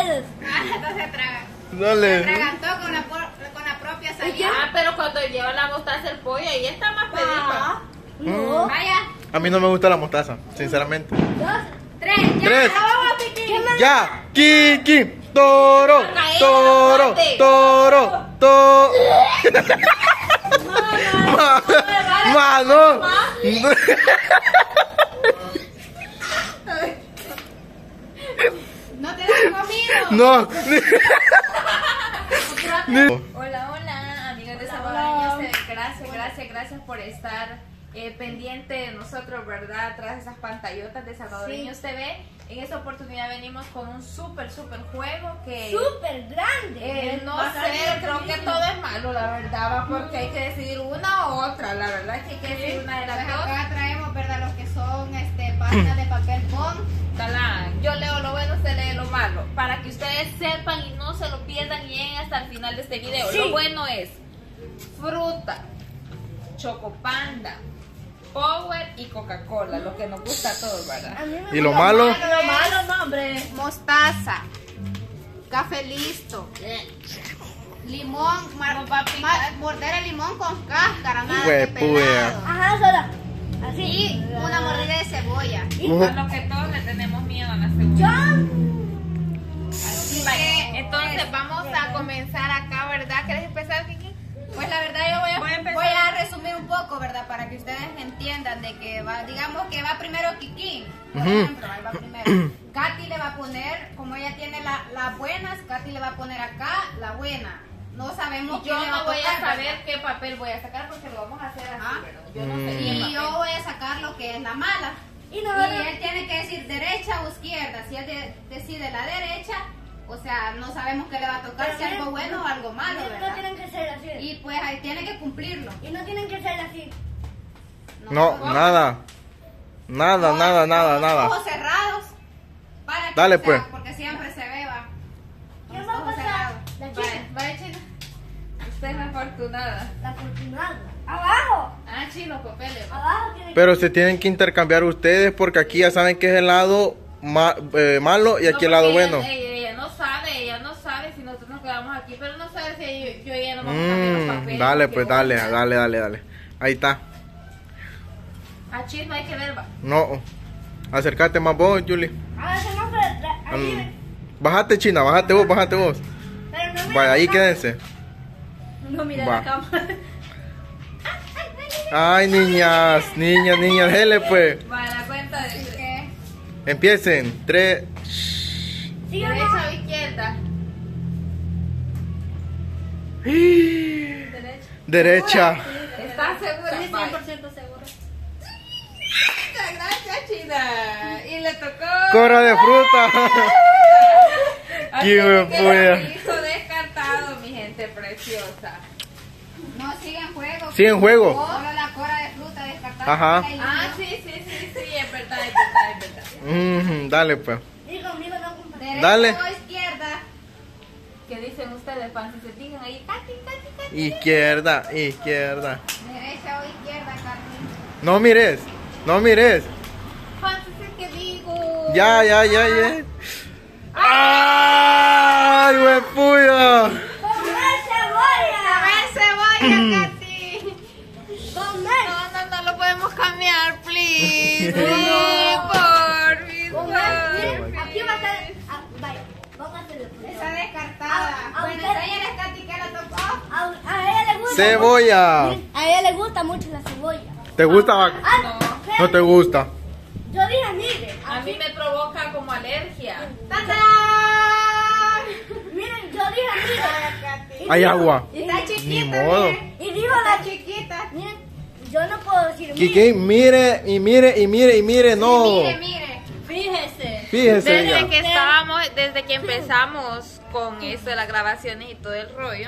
dedos. Entonces traga. Dale. Se atragantó con la propia salida. Ah, pero cuando lleva la mostaza el pollo, ahí está más pedito. No. Vaya. A mí no me gusta la mostaza, sinceramente. 2, 3, ya. 3. vamos, Piqui. Ya. Kiki. Toro. Toro. Toro. Toro. Mano. No te lo has comido. No. Hola, hola, amigos de Salvadoreños TV. Gracias por estar pendiente de nosotros, ¿verdad? Atrás de esas pantallotas de Salvadoreños TV. En esta oportunidad venimos con un súper juego que... Súper grande. no sé, creo que todo es malo, la verdad, va, porque hay que decidir una u otra. La verdad es que hay que decidir una de las Pues dos. acá traemos, ¿verdad? Los que son páginas de papel bond. Talán, yo leo lo bueno, usted lee lo malo, para que ustedes sepan y no se lo pierdan y lleguen hasta el final de este video. Sí. Lo bueno es fruta, chocopanda, Power y Coca-Cola, lo que nos gusta a todos, ¿verdad? A mí me ¿Y lo gusta malo? Lo malo, no, hombre. Mostaza. Café listo. Limón. Morder el limón con cáscara. Nada de Huepuya. pelado. Ajá, sola. Así. Y una mordida de cebolla. A lo que todos le tenemos miedo a la cebolla. Yo. Así Vale, que, entonces vamos a comenzar acá, ¿verdad? ¿Quieres empezar, Kiki? pues la verdad yo voy a resumir un poco, ¿verdad? Para que ustedes entiendan de que va, digamos que va primero Kiki. Por ejemplo, ahí va primero. Katy le va a poner, como ella tiene las buenas, Katy le va a poner acá la buena. No sabemos Yo qué le va no voy a tocar, saber ¿verdad? qué papel voy a sacar porque lo vamos a hacer así, Ah. ¿verdad? Yo no sé qué Y papel. yo voy a sacar lo que es la mala. Y Y nosotros. él tiene que decir derecha o izquierda. Si él decide la derecha, o sea, no sabemos qué le va a tocar, Pero si algo bueno o algo malo, No ¿verdad? tienen que ser así. Y pues ahí tiene que cumplirlo. Y no tienen que ser así. No, nada. Nada. Ojos cerrados. Para que, Dale, o sea, pues. porque siempre se ve, va. Con ¿Quién los va a ojos pasar? cerrados. La Vaya, chica. vaya, China. Usted es la afortunada. La afortunada. Abajo. Ah, chino, papeles. ¿va? Abajo tiene que Pero se tienen que intercambiar ustedes porque aquí ya saben que es el lado malo y aquí el lado bueno. Ella no sabe si nosotros nos quedamos aquí, pero no sabe si yo y ella nos vamos a cambiar los papeles. Dale, porque pues dale. Ahí está. A chisme hay que ver, va. No. Acércate más vos, Julie. Ahora se nos ahí. Bájate, China, bájate vos. Pero no me Vaya, ahí quédense. No mira Va. la cámara. Ay, niñas, dele pues. Va, la cuenta de ¿Qué? Empiecen. 3. ¿Sí o derecha no? o izquierda. Derecha. ¿Estás segura? Sí, Vaya. 100% seguro. Gracias, China. Y le tocó. Cora de fruta. Así Qué que huepuya. hizo descartado, mi gente preciosa. No, sigue en juego. Sigue en juego. Solo la cora de fruta descartada. Ajá. Ah, sí, es verdad. Dale pues. Digo, conmigo no compartir. Derecha Dale. o izquierda. ¿Qué dicen ustedes, pan? Si se fijan ahí, Katy. Izquierda. Derecha o izquierda, Katy. No mires. Pan, ¿qué digo? Ya. ¡Ay, huepuya! ¡Comer cebolla! ¡Cebolla, Katy! ¡Comer! No lo podemos cambiar, please. Por Miren, aquí va a estar. Vaya, vamos a hacerlo. Está descartada. Bueno, enséñale a Katy que la tocó. A ella le gusta. Cebolla. A ella le gusta mucho la cebolla. ¿Te gusta? Ah, No te gusta. Yo dije, mire. A mí me provoca como alergia. ¡Tatán! Miren, yo dije, mire. Katy. Hay agua. Está chiquita, Ni modo. miren. Y digo Está la chiquita. Miren, yo no puedo decir. Kiki, mire, no. Mire. Fíjese Desde ya. que desde que empezamos con esto de las grabaciones y todo el rollo,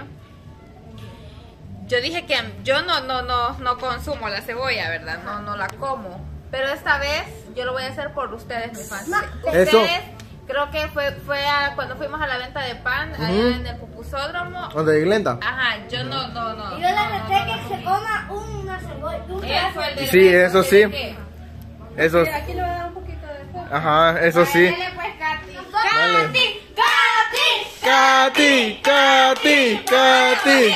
yo dije que yo no consumo la cebolla, ¿verdad? No la como. Pero esta vez yo lo voy a hacer por ustedes, mis fans. No. Ustedes, Eso. creo que fue cuando fuimos a la venta de pan allá en el pupusódromo. ¿Dónde, Glenda? Ajá, yo no. Y yo le reté que se coma una cebolla. Un Él fue pedazo. el de Sí, eso sí. ¿de qué? Eso. Aquí le voy a dar un poquito de fuego. Ajá, eso sí. Dale pues, Katy. Dale. Katy. Katy, Katy, Katy,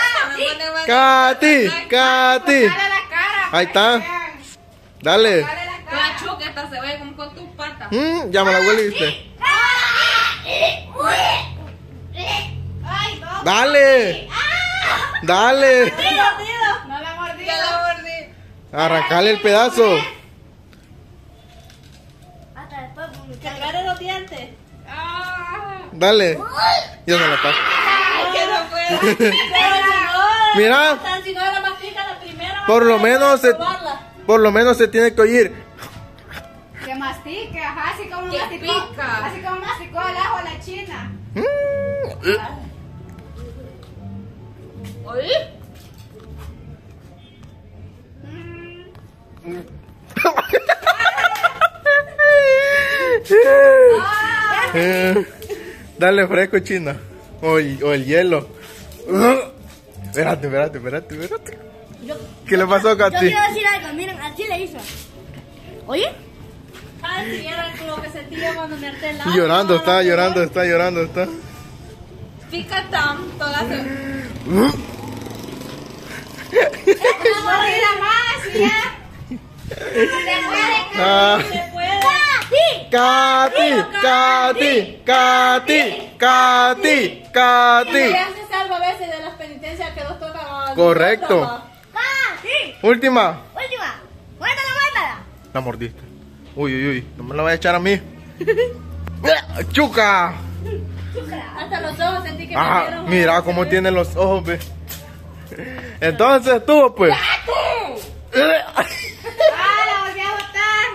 Katy, Katy. Dale la cara. Ahí está. Dale. Dale la Toda cara. chuca esta se ve como con tus patas. Ya me la hueliste. Ay, no. Dale. Dale. No la mordí. Ya la mordí. Arrancale el pedazo. Hasta después, porque Agarre los dientes. Ah. Dale. Yo no la paso. Que no puedo. Pero si no, Mira, si no la mastica la primera, por lo menos se, probarla. por lo menos se tiene que oír. Que mastique, ajá, así como Que masticó. pica. Así como masticó el ajo a la china. ¿Oí? Dale fresco, China. O el hielo. Espérate. ¿Qué le pasó a yo Katy? quiero decir algo, miren, así le hizo. Oye, Ay, si era lo que sentía cuando me harté el agua. Llorando, está llorando. Pica tanto la se... Una mordida más y ya. Se puede. Ah. Se puede. Katy. Ya se salva a veces de las penitencias que nos tocan. Correcto. Última. última. Muérdala. La mordiste. Uy, no me la voy a echar a mí. Chuca. Hasta los ojos sentí que me Ah, dieron. mira cómo tiene los ojos, ve. Entonces tú, pues. Ah, la volví a botar.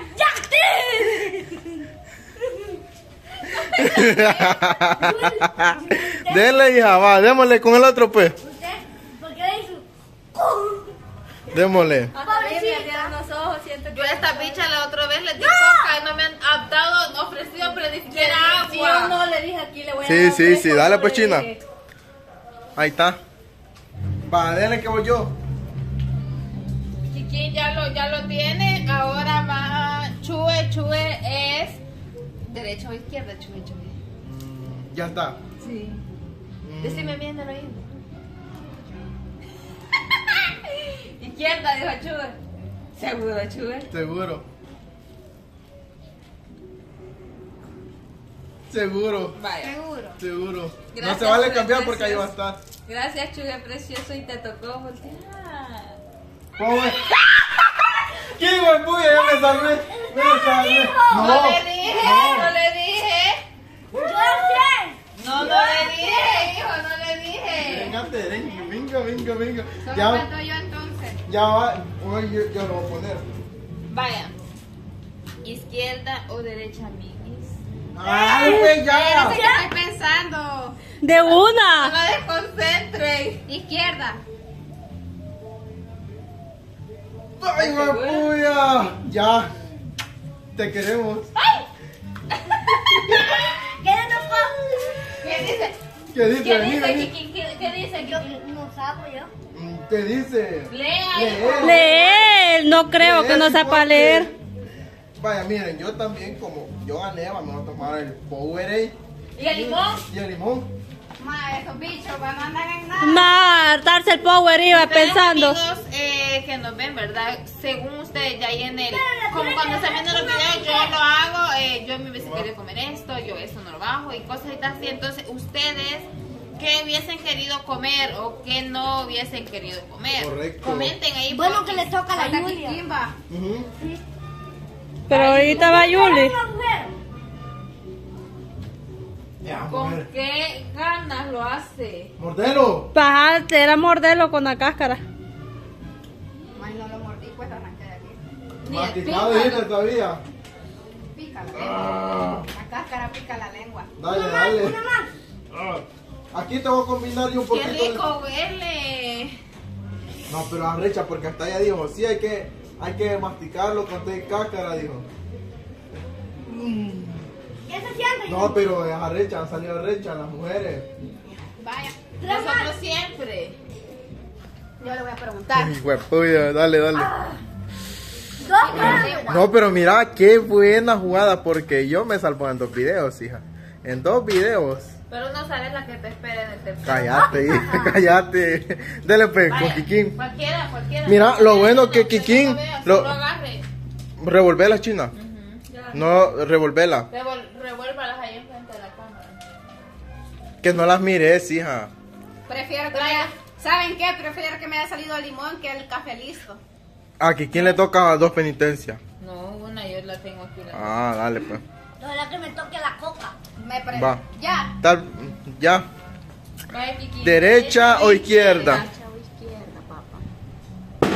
Dele, hija, va, démosle con el otro, pues. ¿Usted? ¿Por qué le hizo? Démosle. Hasta a mí me dieron los ojos, siento que. Yo a esta bicha la otra vez le di coca y no me han dado, ofrecido, pero ni siquiera Si yo agua. no le dije aquí, le voy a Sí, dar. sí, dale, pues, sobre- China. Ahí está. Va, dele que voy yo. Chiquín ya lo tiene, ahora va Chue es derecha o izquierda, Chue. Ya está. Sí. Decime bien el oído. Izquierda, dijo Chue. Seguro, Chue. Seguro. Vaya. No Gracias, se vale Chue, cambiar porque ahí va a precioso. estar. Gracias, Chue, precioso, y te tocó voltear. ¿Cómo es? ¿Qué güey, puya? Ya me salvé. No le dije. Yo sé. No le dije, hijo, no le dije. Venga. Solo Ya, falto yo entonces. ya va. Hoy yo lo voy a poner. Vaya. Izquierda o derecha, amiguis. ¡Ay, pues ya! ¿Qué estoy pensando? De No una. la desconcentren. Izquierda. ¡Ay, güey, puya! Ya. Te queremos. ¿Qué le tocó? ¿Qué dice? ¿Qué dice? ¿Qué Vení, dice, vení. Kiki? ¿Qué dice, Yo Kiki? no sabo yo. ¿Qué dice? Lea. Leer, no creo que no sepa leer. Vaya, miren, yo también, como yo gané, vamos a tomar el Powerade ¿Y el limón? y el limón. Ma, esos bichos van a andar en nada. Ma, darse el power iba Ustedes, pensando. amigos que nos ven, ¿verdad? Según ustedes, ya ahí en el... Como cuando se ven los videos, yo lo hago, yo me hubiese querido comer esto, yo esto no lo bajo y cosas así. Entonces, ustedes, ¿qué hubiesen querido comer o qué no hubiesen querido comer? Correcto. Comenten ahí. Bueno, por- que le toca a la Falta Julia. Kikimba. Ujú. Pero ahorita va Yuli. Ya, ¿Con mujer. qué ganas lo hace? ¡Mordelo! Bajarte, era morderlo con la cáscara. Ay, no lo mordí, pues arranqué de aquí. Ni el Masticado pícalo. dijiste todavía. Pica la lengua. Ah, La cáscara pica la lengua. dale. Ah. Aquí te voy a combinar yo un ¡Qué poquito de... rico huele! No, pero arrecha, porque hasta ella dijo, sí, hay que masticarlo con té y cáscara, dijo. ¿Qué se siente? No, pero es arrecha, han salido arrecha las mujeres. Vaya. Nosotros siempre. Yo le voy a preguntar. Huepuya, dale. Dos más. No, pero mira, qué buena jugada, porque yo me salvo en 2 videos, hija. En 2 videos. Pero no sabes la que te espera en el tercero. Cállate, hija, cállate. Dele pues, con Kikín. Cualquiera. Mira, lo bueno que Kikín. Lo agarre. Revolvela, China. No, revolvela. Revuélvalas ahí enfrente de la cámara. Que no las mires, hija. Prefiero que me haya... ¿Saben qué? Prefiero que me haya salido el limón que el café listo. A Kikín le toca 2 penitencias. No, una yo la tengo aquí. Ah, dale pues. Ojalá que me toque la coca. Va. Ya. Ya. Vaya, Kiki. ¿Derecha o izquierda? Derecha o izquierda, papá.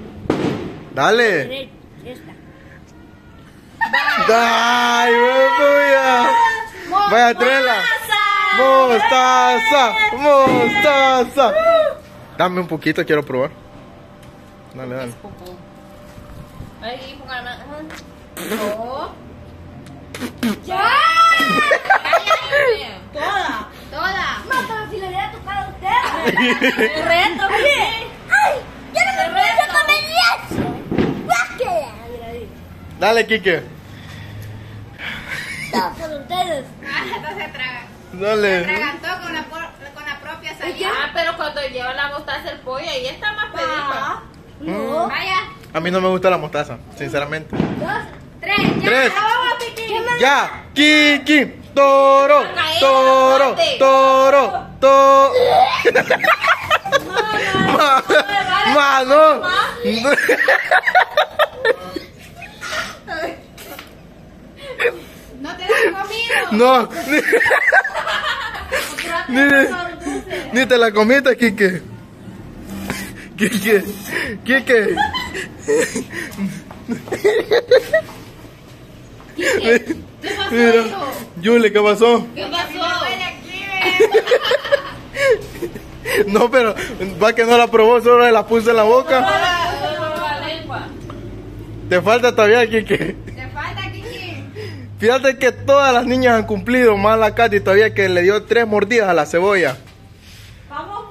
Dale. Esta. ¡Ay, huepuya! Vaya, tréela. Mostaza. Dame un poquito, quiero probar. Dale. Vaya, Kiki, póngame. No. ¡Ya! Toda. No, pero si le hubiera tocado a usted. ¡Reto! ¡Ay! ¡Ya no me puedo comer eso! ¡Báquela! Dale, Kike. No, por ustedes. Entonces traga. Dale. Tragantó con la propia saliva. Ah, pero cuando lleva la mostaza el pollo, ahí está más Ah, pedida. no. Vaya. A mí no me gusta la mostaza, sinceramente. 2, 3. Ya. 3. ¡Vamos, Piqui! Ya. Kiki. Toro. Mano. No te lo has comido. No. Ni te la comiste, Kike. Kike. ¿Qué pasó, Mira. hijo? Yule, ¿qué pasó? ¿Qué pasó? No, pero va que no la probó, solo la puse en la boca. La lengua. Te falta todavía, Kike. Te falta, Kiki. Fíjate que todas las niñas han cumplido, más la Katy todavía que le dio 3 mordidas a la cebolla. Vamos,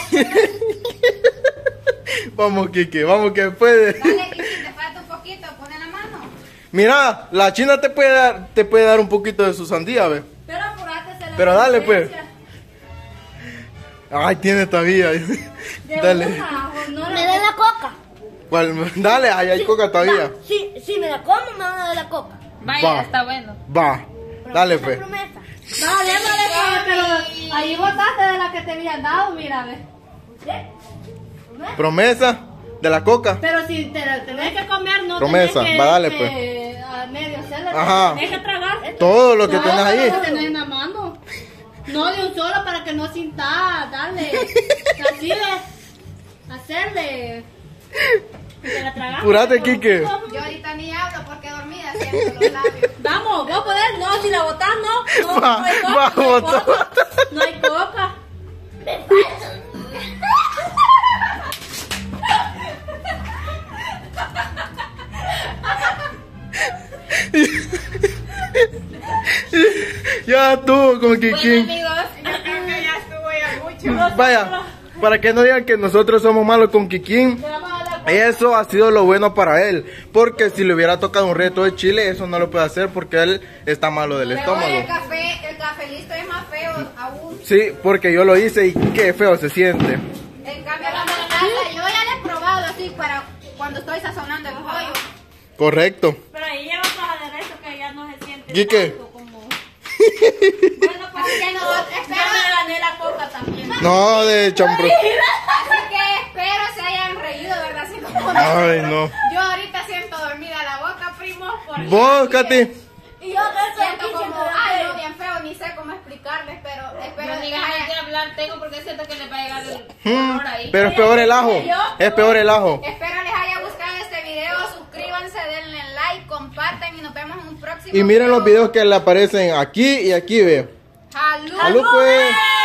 Vamos, Kike, vamos que puede. Dale, Kiki, te falta un poquito. Pon en la mano. Mira, la china te puede dar un poquito de su sandía, ve. pero apurate, se la Pero dale, pues. competencia. Ay, tiene todavía. De Dale. una, no Me da la coca. ¿Cuál? Dale, ahí hay coca todavía. Si me la como, me van a dar la coca. Vaya, Va. está bueno. Va. Dale, Esa pues. promesa. Dale, pero ahí botaste de la que te habían dado, mira, ve. ¿Usted? ¿Promesa? Promesa de la coca. Pero si te la tenés que comer, no Promesa, tenés que, va, dale, que a medio hacerle, Ajá. tenés que tragar. Todo lo que Todo tenés ahí. lo que tenés en la mano. No de un solo para que no sintas, dale. Así de hacerle. Y te la tragaste. Apurate, Kike. Yo ahorita ni hablo porque dormida siento los labios. Vamos, vos podés, no, si la botás, no. No, Va, no hay va, coca, no hay botá. coca. No hay coca. Ya estuvo con Bueno, Kiki. amigos, Yo creo que ya estuvo ya mucho. Vaya, para que no digan que nosotros somos malos con Kikín. Eso ha sido lo bueno para él. Porque si le hubiera tocado un reto de Chile, eso no lo puede hacer porque él está malo del Pero estómago. el café listo es más feo aún. Sí, porque yo lo hice y qué feo se siente. En cambio la mostaza, yo ya la he probado así para cuando estoy sazonando el pollo. Correcto. Pero ahí lleva otros aderezos que ya no se siente Quique. tanto como... Bueno, pues que no, yo espero, me gané la coca también. No, de champro. así que espero se hayan reído, ¿verdad? Así como Ay, no. yo ahorita siento dormida la boca, primo. Porque Vos, Katy. Y yo siento como, ay, no, bien feo, ni sé cómo explicarles, pero espero no que digas hayan- de hablar tengo porque siento que les va a llegar el olor ahí. Pero es peor el ajo. Es peor el ajo. Espero les haya gustado este video, suscríbanse, denle like, compartan y nos vemos en un próximo Y miren los video. videos que le aparecen aquí y aquí, ve. ¡Salud! Salud, pues.